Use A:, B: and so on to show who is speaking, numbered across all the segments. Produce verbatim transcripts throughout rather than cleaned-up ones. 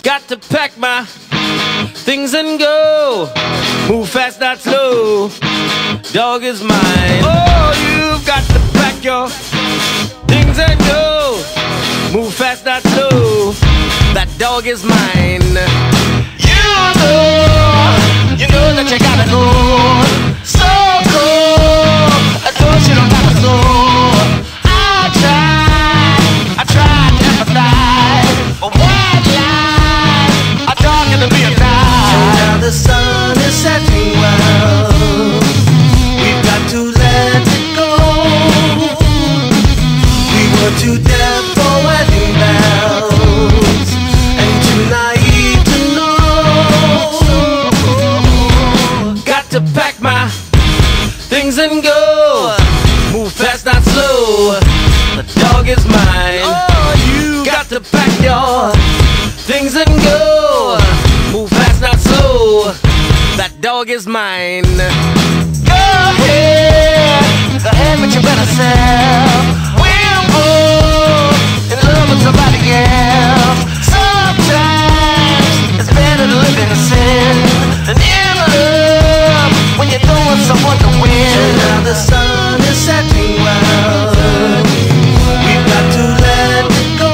A: got to pack my things and go. Move fast, not slow. Dog is mine. Oh, you've got to pack your things and go. Move fast, not slow. That dog is mine. You know, you know that you gotta go. So cool. I told you don't have to go. I tried, I tried to empathize, but white lies are talking to me at night.
B: And now the sun is setting well. We've got to let it go. We were too deaf for wedding bells and too naive to know.
A: Got to pack my things and go. Move fast, not slow. The dog is mine. Oh, you got to pack your things and go. Move fast, not slow. That dog is mine.
B: Go ahead, go ahead with your better self. We're both in love with somebody else. Sometimes it's better to live in sin than in love when you don't want someone to win. And now the sun is setting well. We've got to let it go.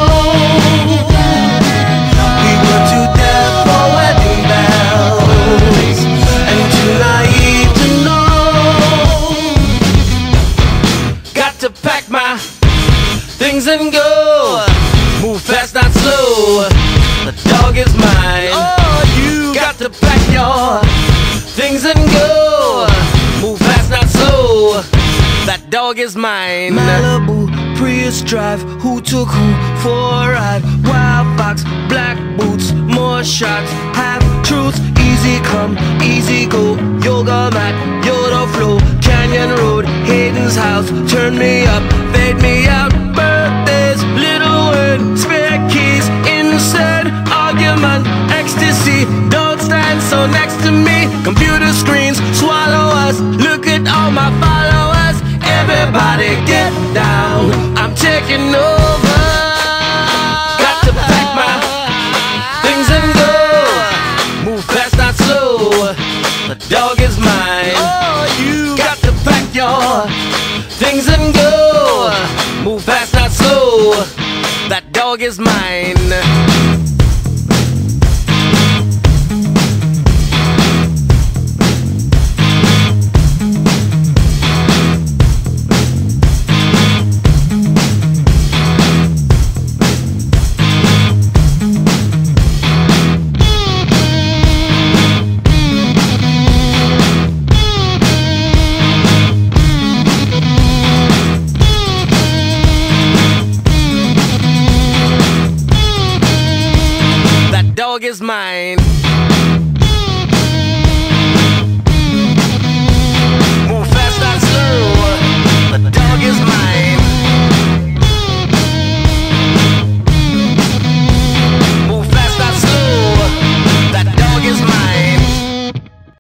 B: We were too deaf for wedding bells and too naive to know.
A: Got to pack my things and go. Move fast, not slow. The dog is mine. Oh, you got to pack your things and go. Move fast, not slow. That dog is mine.
B: Malibu, Prius drive, who took who for a ride? Wild fox, black boots, more shots, half truths, easy come, easy go. Yoga mat, Yoda flow, Canyon Road, Hayden's house, turn me up, fade me out. Birthdays, little word, spare keys, insert argument, ecstasy. Don't stand so next to me. Computer screens swallow us. Look at all my followers. Everybody get down. I'm taking over.
A: Got to pack my things and go. Move fast, not slow. The dog is mine. Oh, you got to pack your things and go. Move fast, not slow. That dog is mine. Dog is mine.